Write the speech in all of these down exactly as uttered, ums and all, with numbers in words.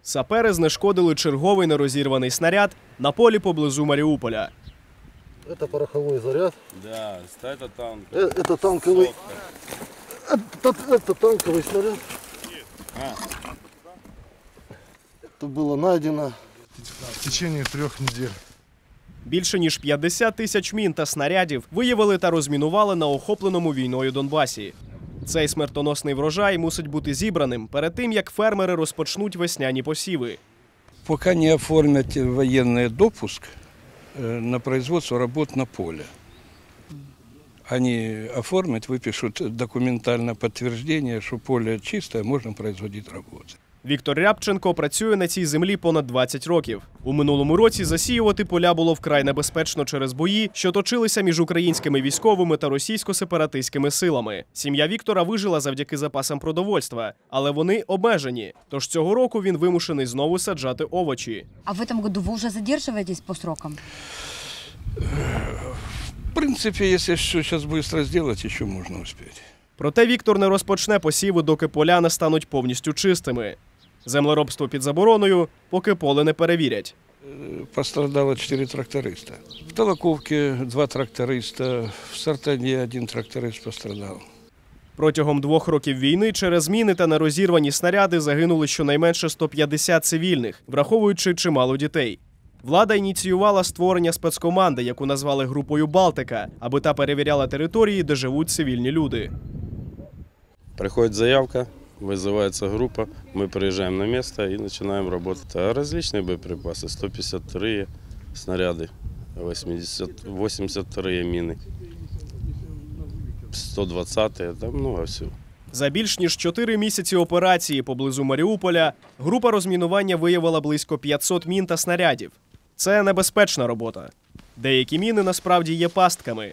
Сапери знешкодили черговий нерозірваний снаряд на полі поблизу Маріуполя. Это пороховой заряд. Да, это танк. Это танковый. Это, это танковый снаряд. А. Это было найдено в течение трех недель. Більше ніж п'ятдесят тисяч мін та снарядів виявили та розмінували на охопленому війною Донбасі. Цей смертоносний врожай мусить бути зібраним перед тим, як фермери розпочнуть весняні посіви. Поки не оформлять воєнний допуск на производство робот на полі. Вони оформлять, випишуть документальне підтвердження, що поле чисте, можна производити роботи. Віктор Рябченко працює на цій землі понад двадцять років. У минулому році засіювати поля було вкрай небезпечно через бої, що точилися між українськими військовими та російсько-сепаратистськими силами. Сім'я Віктора вижила завдяки запасам продовольства, але вони обмежені. Тож цього року він вимушений знову саджати овочі. А в цьому році ви вже задержуєтесь по срокам? В принципі, якщо все зараз швидко зробити, ще можна успіти. Проте Віктор не розпочне посіви, доки поля не стануть повністю чистими. Землеробство під забороною, поки поле не перевірять. Пострадало чотири тракториста. В Толоковці два тракториста, в Сартані один тракторист пострадав. Протягом двох років війни через міни та нерозірвані снаряди загинули щонайменше сто п'ятдесят цивільних, враховуючи чимало дітей. Влада ініціювала створення спецкоманди, яку назвали групою «Балтика», аби та перевіряла території, де живуть цивільні люди. Приходит заявка, вызывается группа, мы приезжаем на место и начинаем работать. А различные боеприпасы, сто пятьдесят вторые снаряды, восемьдесят вторые мины, сто двадцатые, там много всего. За більш ніж чотири місяці операції поблизу Маріуполя група розмінування виявила близько п'ятсот мін та снарядів. Це небезпечна робота. Деякі міни насправді є пастками.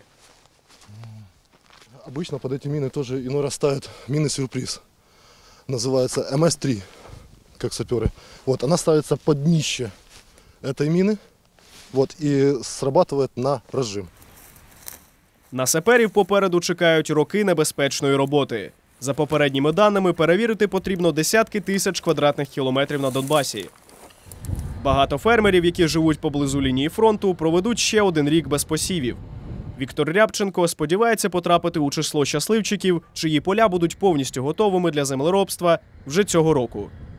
Обычно под эти мины тоже иной раз ставят мины-сюрприз. Называется эм эс три, как саперы. Вот, она ставится под днище этой мины, вот, и срабатывает на прожим. На саперів попереду чекають роки небезпечної роботи. За попередніми даними, перевірити потрібно десятки тисяч квадратних кілометрів на Донбасі. Багато фермерів, які живуть поблизу лінії фронту, проведуть ще один рік без посівів. Віктор Рябченко сподівається потрапити у число щасливчиків, чиї поля будуть повністю готовими для землеробства вже цього року.